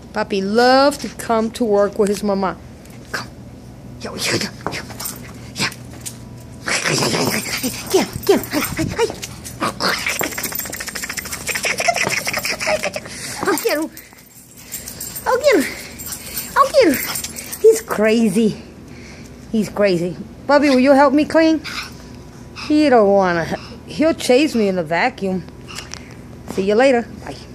Papi loves to come to work with his mama. Come. Yo. Yeah. Get him. I'll get him. He's crazy. Papi, will you help me clean? He don't wanna. He'll chase me in the vacuum. See you later. Bye.